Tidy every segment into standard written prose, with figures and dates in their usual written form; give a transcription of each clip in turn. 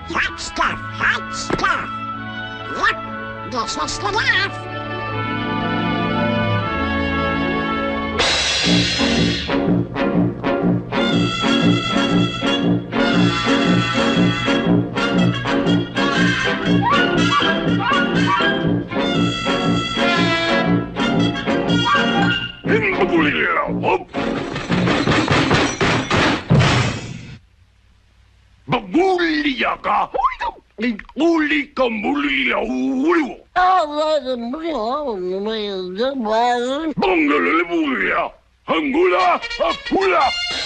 Hot stuff, hot stuff. Yep, this is the laugh. Bagulya ka? Uli ka muli ulo. Bangalalibuya. Hangula apula.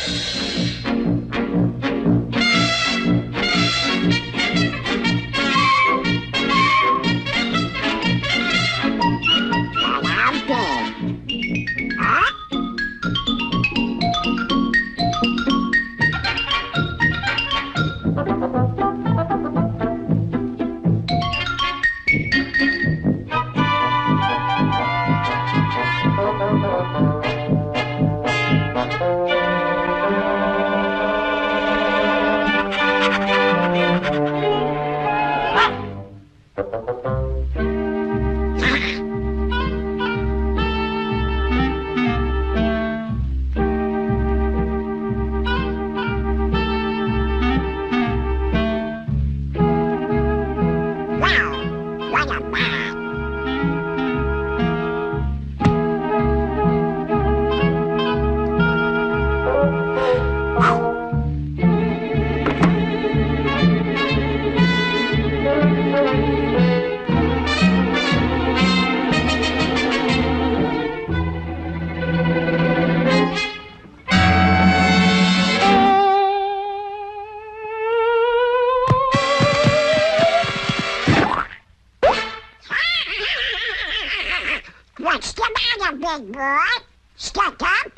What's the matter, big boy? Stuck up?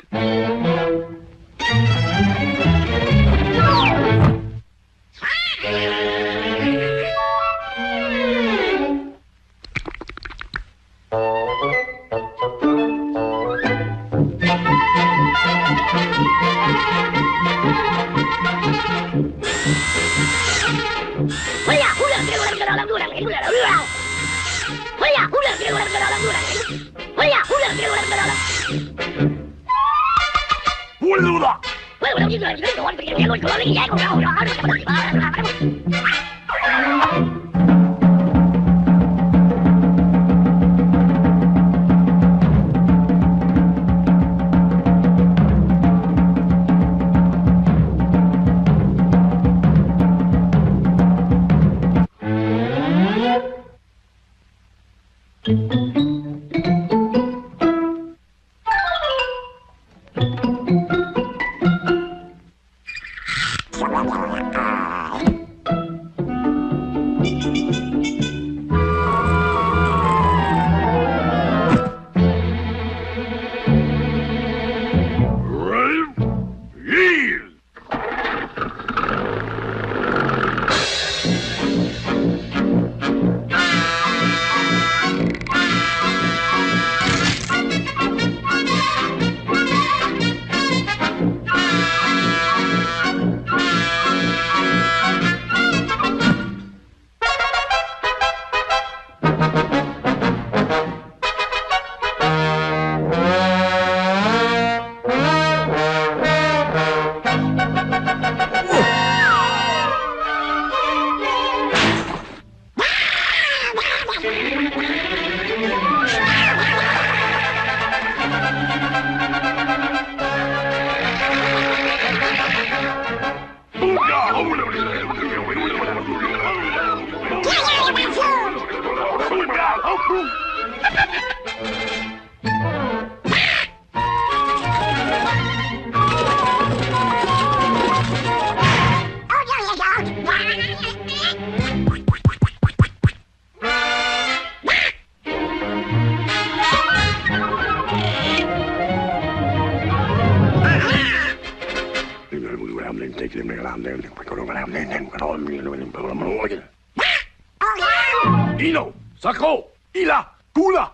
Ino, Sako, Ila, Kula.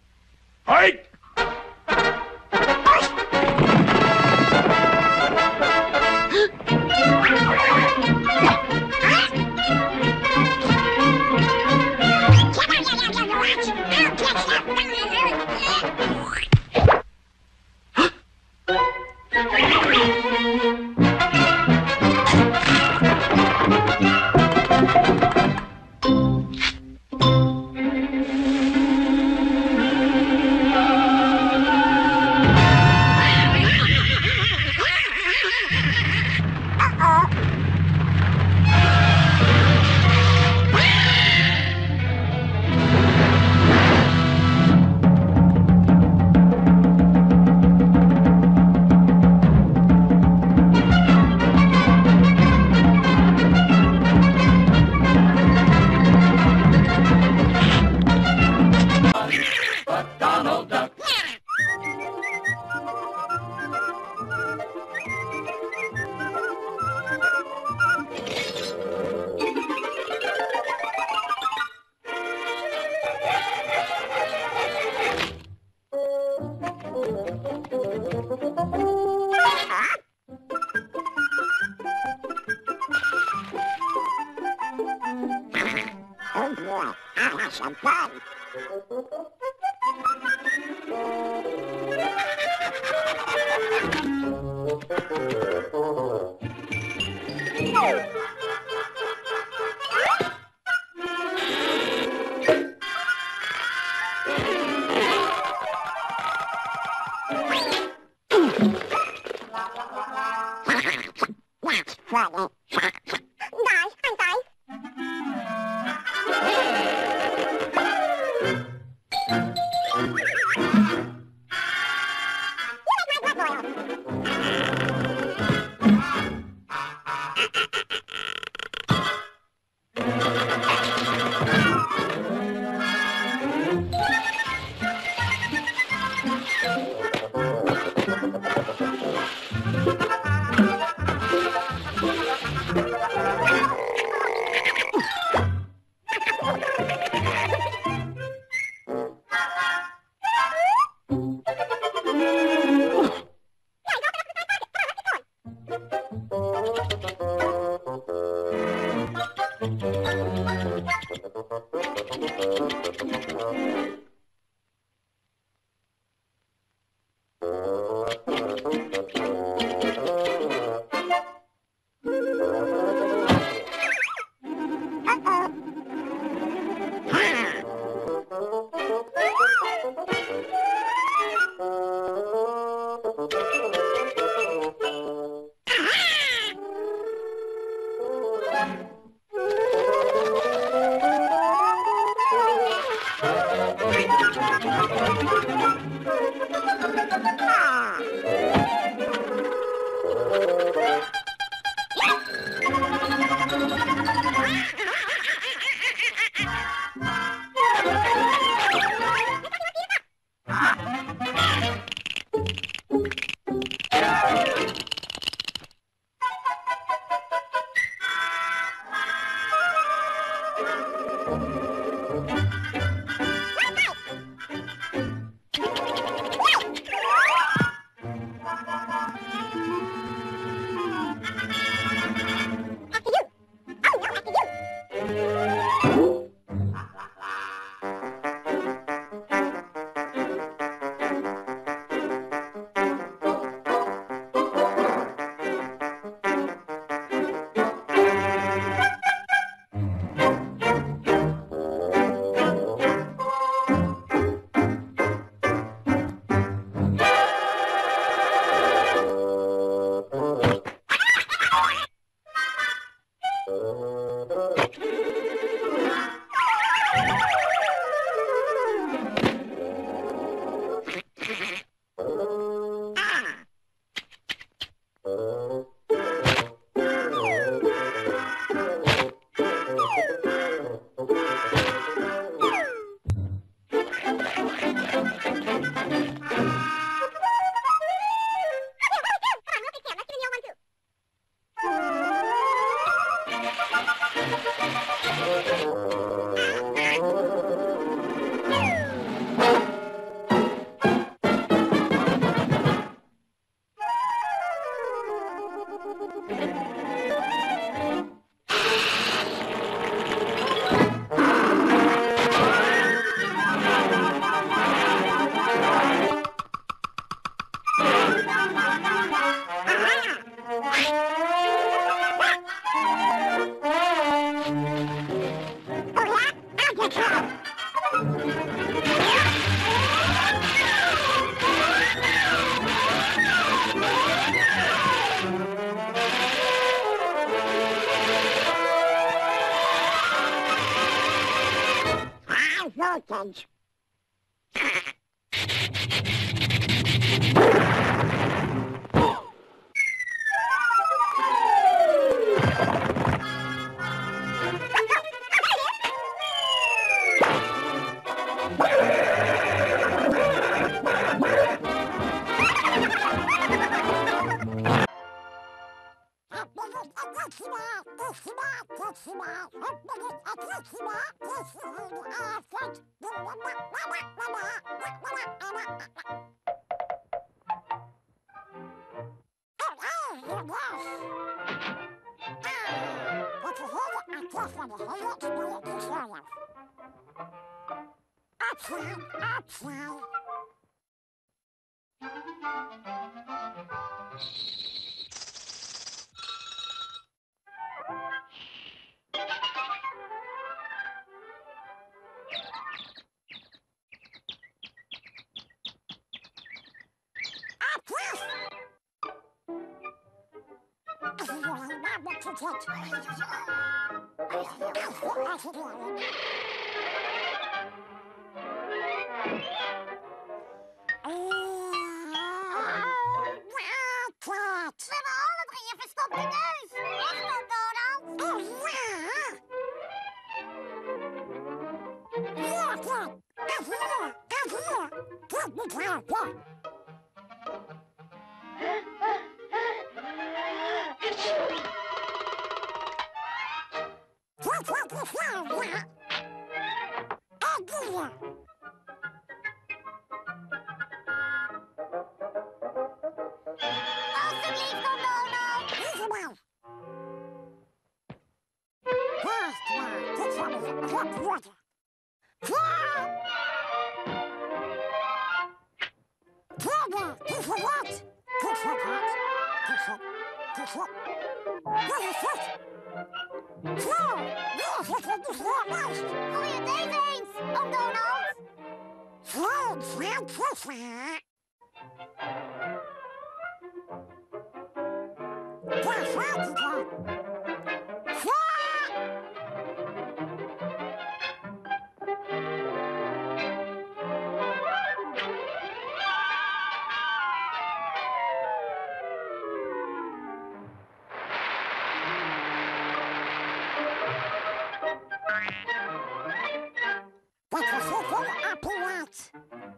Hai! Oh boy, I'll have some fun. That's funny. Guys, I'm sorry. You make my blood boil. Voltage. was van de hele mooie tutorial. Opslaan, opslaan. We hebben alle drie een verstopte neus. Echt dan, Donald? Oh ja. Ja, kijk. En hier, en hier. Kijk niet helpen. Kijk wat de vrouw, ja. En hier. Alsjeblieft, Donald. Helemaal. Haast maar, dit zal een rot worden. Ja! Kijk, dit is wat. Kijk wat, wat. Kijk wat, kijk wat. Wat is het? Zo, nu zit het dus voor vast. Gooi het even eens, oom Donald. Zo, Francisca. Daar staat het al. Zo! Dat is het een apparaat.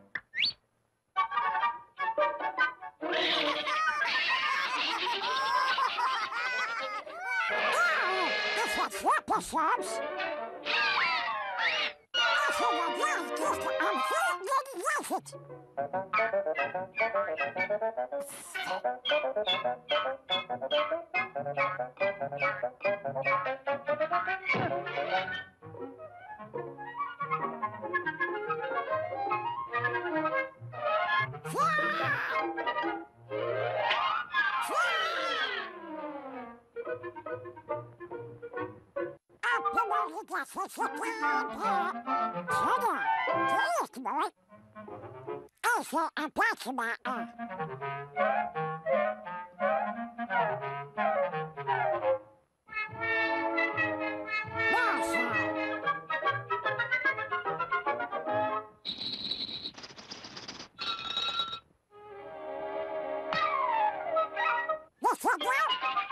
Dat is wat grappig soms. Als je dat juist terug aanvoelt, dan was het. Even een plaatje maken. Nou zo. Wat is dat nou?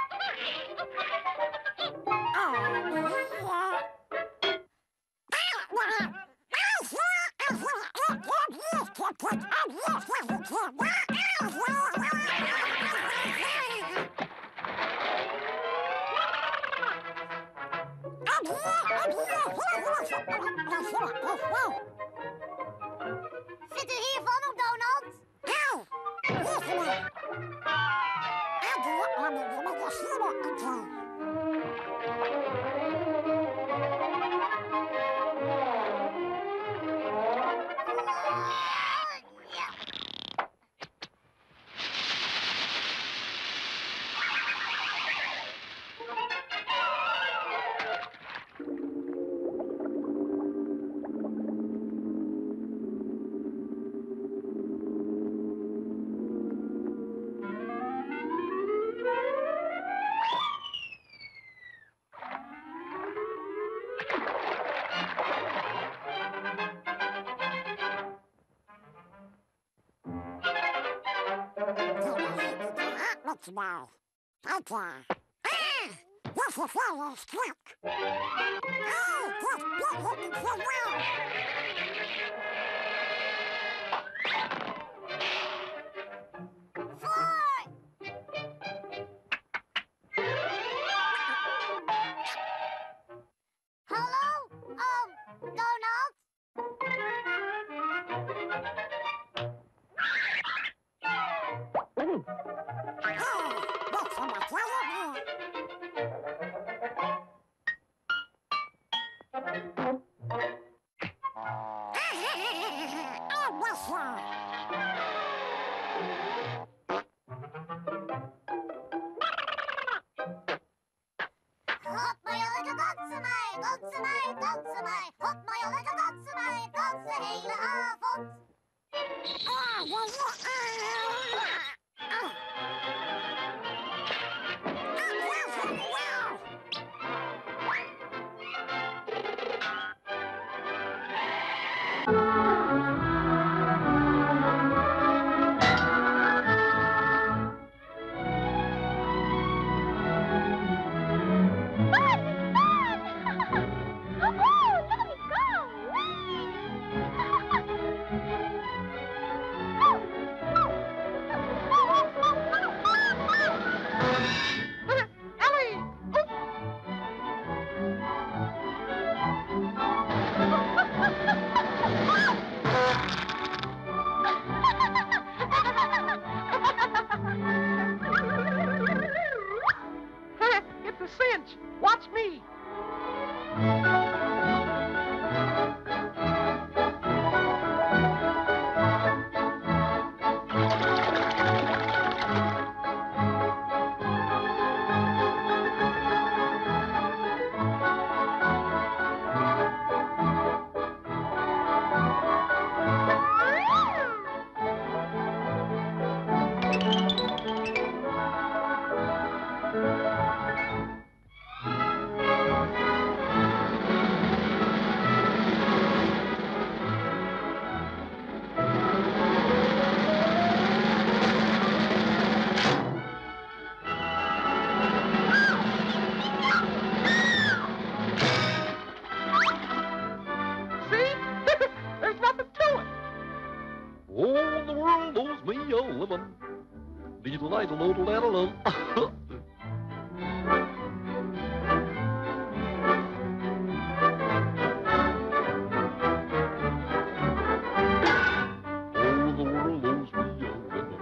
Zit u hiervan op, Donald? Au! Hier nou. Papa. Ah, wat voor vuile strak. Oh, dat blijft niet zo wel. Voor! Hallo, Donald? Wat van dat wel weer? dansen mij, dansen mij, dansen mij. God, maar je lekker dansen mij, dans de hele avond. It's a cinch. Watch me. See? There's nothing to it. Oh, the world owes me a living. Diddle-diddle-diddle-diddle. Oh, the world owes me a living.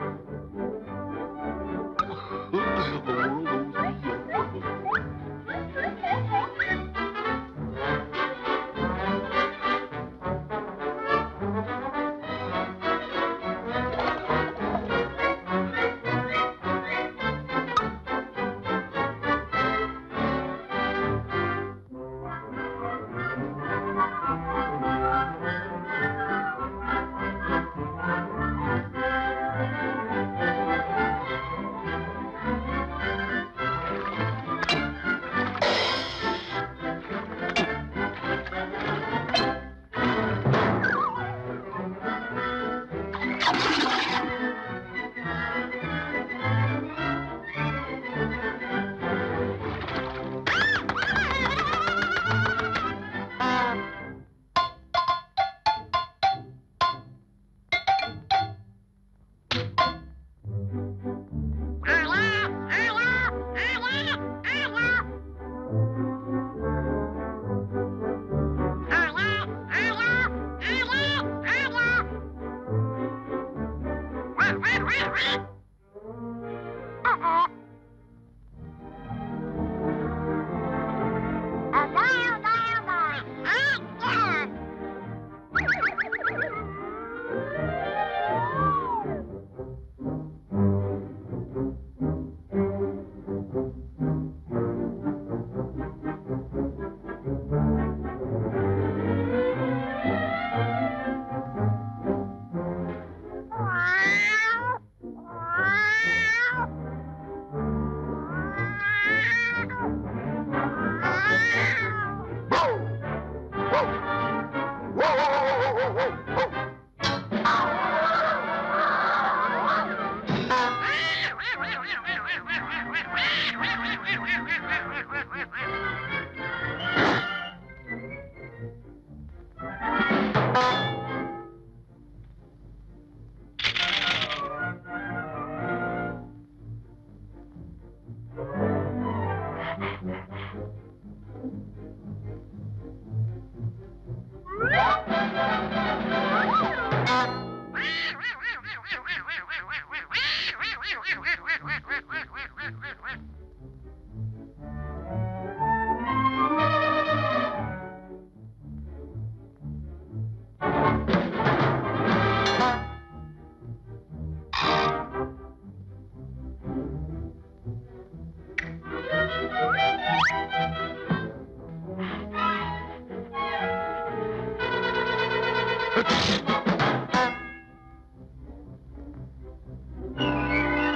The world owes me a living.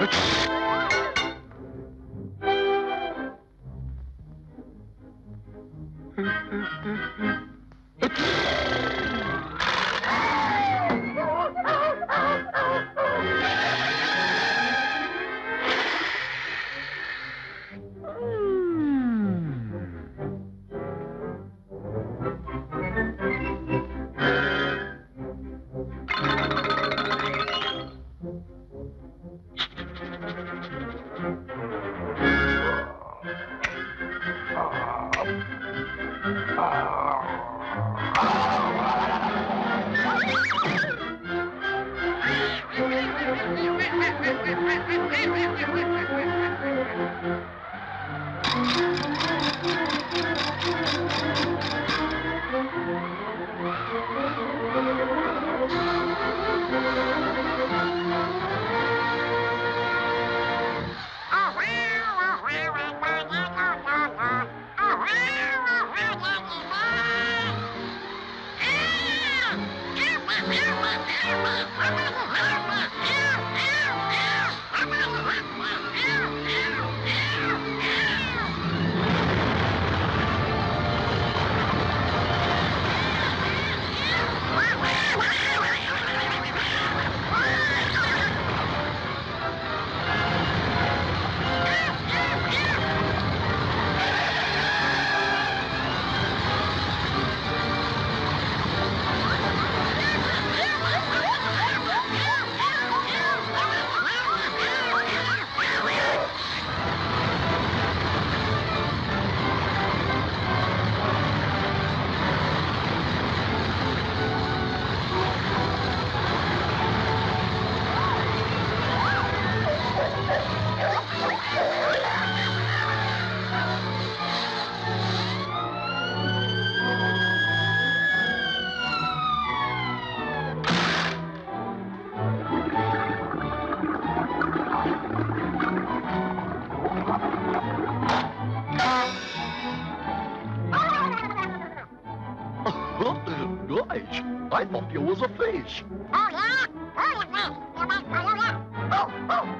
Gosh, I thought you was a fish. Oh, yeah? Oh, yeah. Oh, oh,